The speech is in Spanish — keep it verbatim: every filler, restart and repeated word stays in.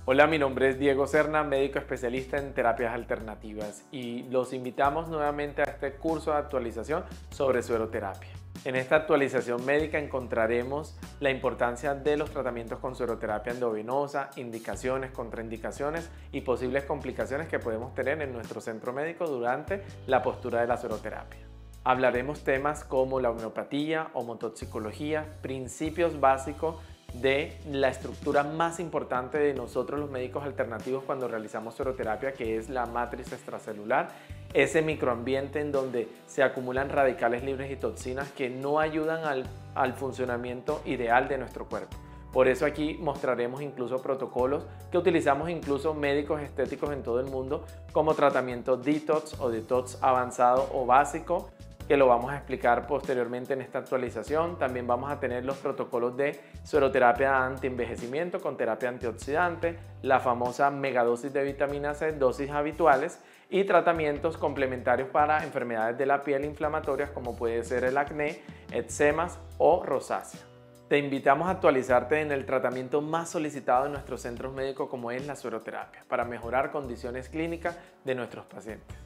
Hola, mi nombre es Diego Serna, médico especialista en terapias alternativas y los invitamos nuevamente a este curso de actualización sobre sueroterapia. En esta actualización médica encontraremos la importancia de los tratamientos con sueroterapia endovenosa, indicaciones, contraindicaciones y posibles complicaciones que podemos tener en nuestro centro médico durante la postura de la sueroterapia. Hablaremos temas como la homeopatía, homotoxicología, principios básicos de la estructura más importante de nosotros los médicos alternativos cuando realizamos sueroterapia, que es la matriz extracelular, ese microambiente en donde se acumulan radicales libres y toxinas que no ayudan al, al funcionamiento ideal de nuestro cuerpo. Por eso aquí mostraremos incluso protocolos que utilizamos incluso médicos estéticos en todo el mundo como tratamiento detox o detox avanzado o básico, que lo vamos a explicar posteriormente en esta actualización. También vamos a tener los protocolos de sueroterapia anti-envejecimiento con terapia antioxidante, la famosa megadosis de vitamina C, dosis habituales y tratamientos complementarios para enfermedades de la piel inflamatorias como puede ser el acné, eczemas o rosácea. Te invitamos a actualizarte en el tratamiento más solicitado en nuestros centros médicos como es la sueroterapia para mejorar condiciones clínicas de nuestros pacientes.